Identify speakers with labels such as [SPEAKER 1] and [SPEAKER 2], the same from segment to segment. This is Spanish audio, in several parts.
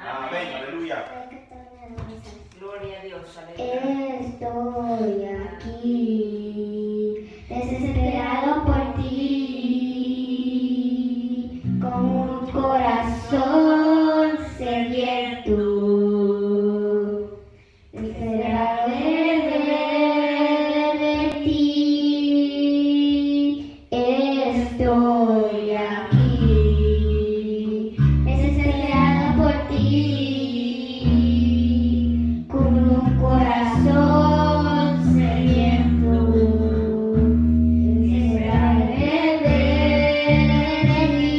[SPEAKER 1] Amén, aleluya.
[SPEAKER 2] Gloria a Dios, aleluya.
[SPEAKER 3] Estoy aquí, desesperado por ti, con un corazón sediento, desesperado de ti. Estoy aquí, desesperado por ti, con un corazón sediento, desesperado de ti.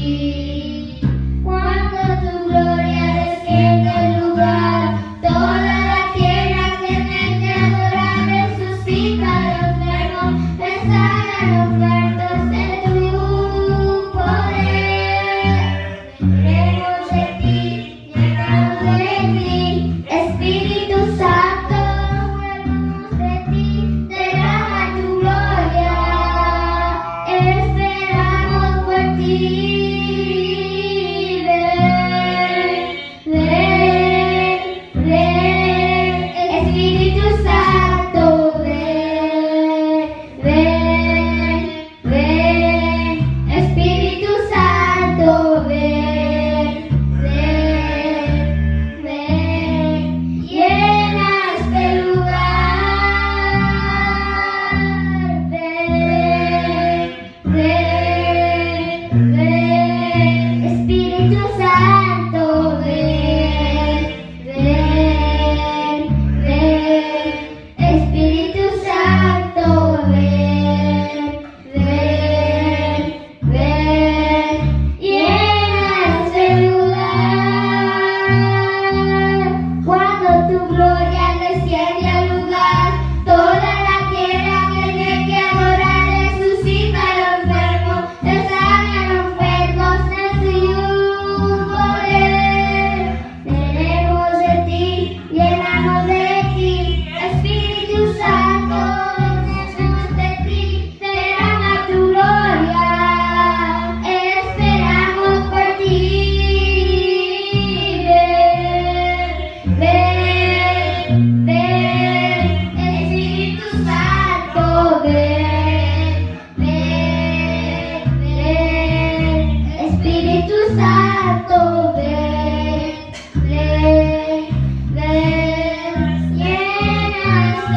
[SPEAKER 3] Cuando tu gloria desciende al lugar, toda la tierra tiene que adorar, resucita a los enfermos, sana a los muertos en tu poder. Queremos de ti, llenamos de ti, Espíritu Santo, huérfanos de ti, derrama tu gloria, esperamos por ti. Ven, Espíritu Santo, ven, Espíritu Santo, ven, llena este lugar, Espíritu Santo, Espíritu Santo, llena este lugar. Cuando tu gloria desciende al lugar, toda la tierra tiene que adorar, resucita a los enfermos, sana a los enfermos en su poder. Tenemos de ti, llenamos de ti, Espíritu Santo, llenamos de ti, derrama tu gloria, esperamos por ti. Ven, Espíritu Santo, Espíritu Santo, llena este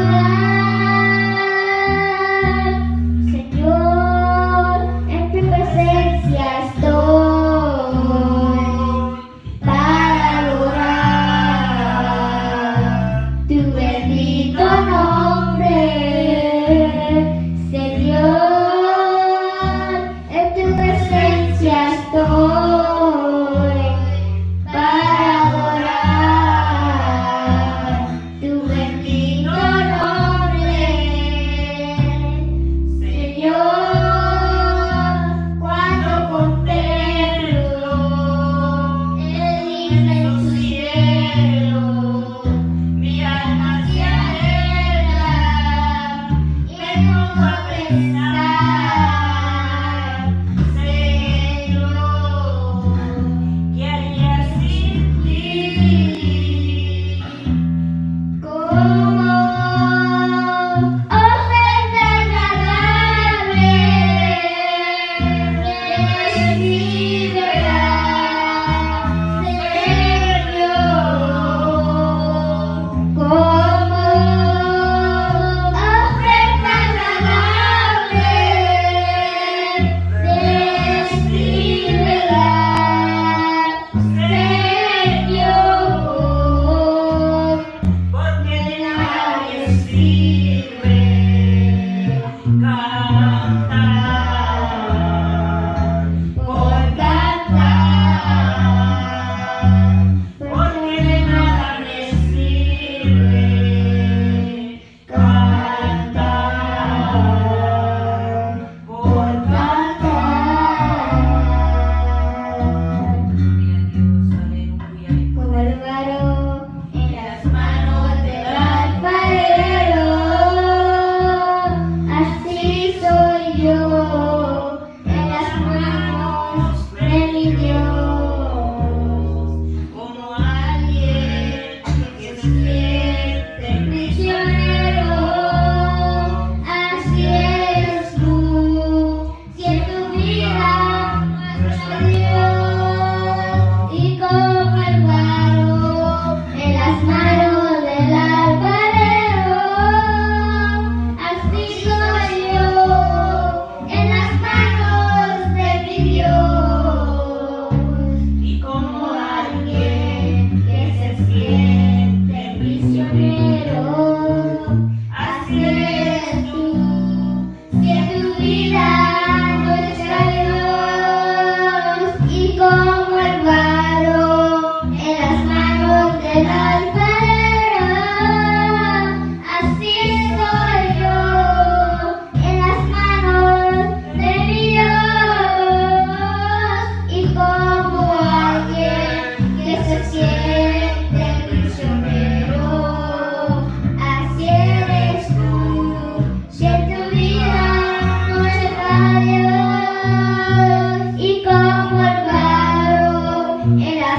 [SPEAKER 3] lugar. Señor, en tu presencia estoy para adorar tu bendito nombre. Señor, en tu presencia estoy para adorar tu bendito nombre. Señor, cuando contemplo el inmenso cielo, mi alma se alegra y me pongo a pensar, Señor, ¿qué haría sin ti? Como ofrenda agradable, recíbela, Señor.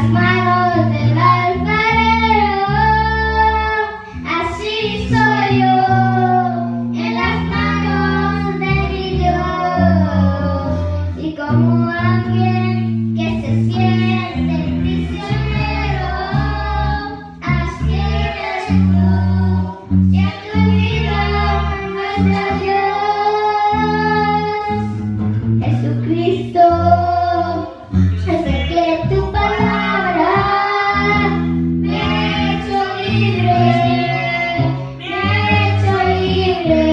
[SPEAKER 3] las manos del alfarero. Así soy yo, en las manos de mi Dios. Y como alguien que se siente prisionero, así eres tú, y en tu vida nuestro Dios. Jesucristo, es el que tu palabra me ha hecho libre, me ha hecho libre.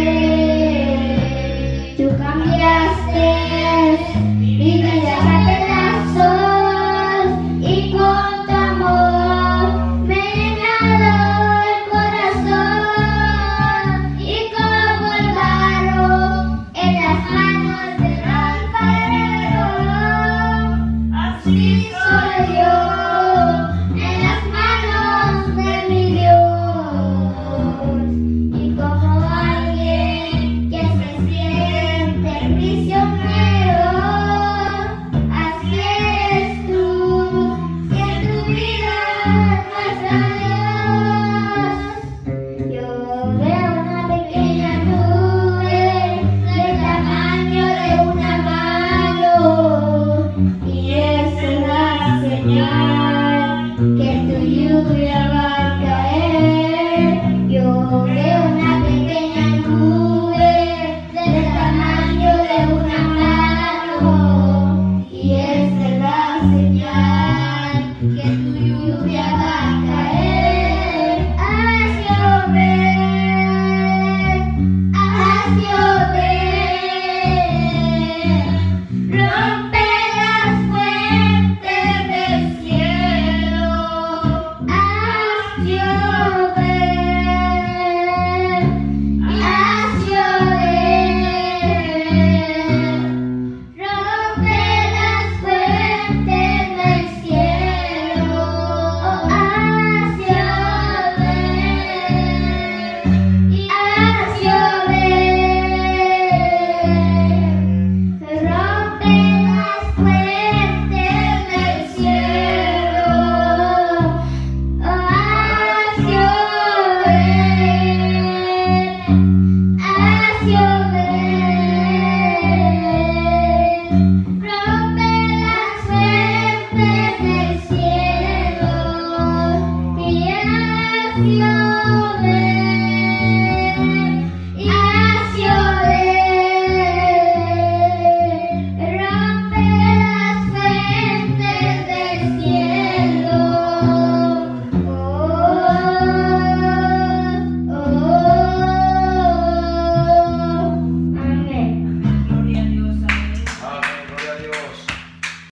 [SPEAKER 3] Tú cambiaste mi vida a pedazos y con tu amor me he llenado el corazón. Y como el barro en las manos del alfarero, así soy yo en las manos de mi Dios. Y como alguien que se siente prisionero, así eres tú, y en tu vida nuestro Dios. Yo veo una pequeña nube del tamaño de una mano, y es una señal que tu lluvia